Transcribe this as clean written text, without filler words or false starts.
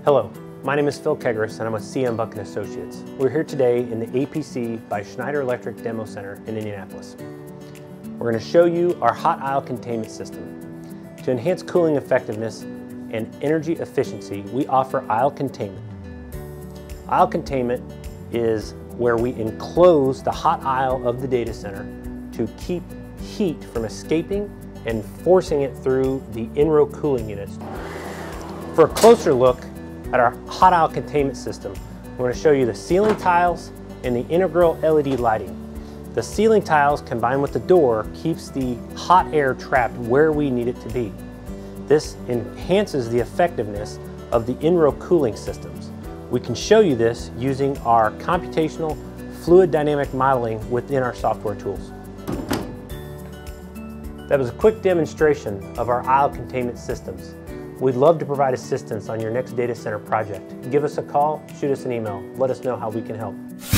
Hello, my name is Phil Kegris and I'm with CM Buck & Associates. We're here today in the APC by Schneider Electric Demo Center in Indianapolis. We're going to show you our hot aisle containment system. To enhance cooling effectiveness and energy efficiency, we offer aisle containment. Aisle containment is where we enclose the hot aisle of the data center to keep heat from escaping and forcing it through the in-row cooling units. For a closer look at our hot aisle containment system, I'm going to show you the ceiling tiles and the integral LED lighting. The ceiling tiles combined with the door keeps the hot air trapped where we need it to be. This enhances the effectiveness of the in-row cooling systems. We can show you this using our computational fluid dynamic modeling within our software tools. That was a quick demonstration of our aisle containment systems. We'd love to provide assistance on your next data center project. Give us a call, shoot us an email, let us know how we can help.